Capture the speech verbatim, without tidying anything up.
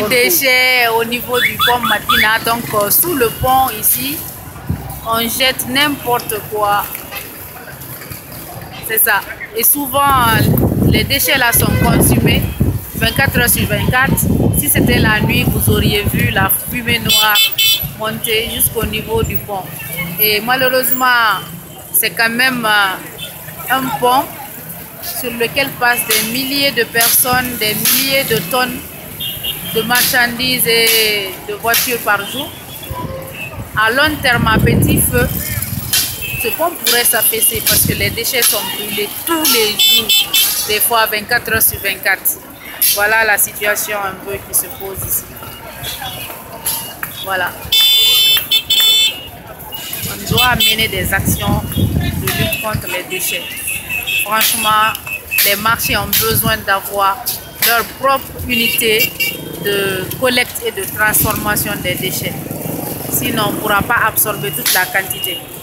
déchets au niveau du pont Madina. Donc, euh, sous le pont ici, on jette n'importe quoi. C'est ça. Et souvent, les déchets là sont consumés vingt-quatre heures sur vingt-quatre. Si c'était la nuit, vous auriez vu la fumée noire monter jusqu'au niveau du pont. Et malheureusement, c'est quand même euh, un pont sur lequel passent des milliers de personnes, des milliers de tonnes de marchandises et de voitures par jour. À long terme, à petit feu, ce pont pourrait s'affaisser parce que les déchets sont brûlés tous les jours, des fois vingt-quatre heures sur vingt-quatre. Voilà la situation un peu qui se pose ici. Voilà. On doit mener des actions de lutte contre les déchets. Franchement, les marchés ont besoin d'avoir leur propre unité de collecte et de transformation des déchets. Sinon, on ne pourra pas absorber toute la quantité.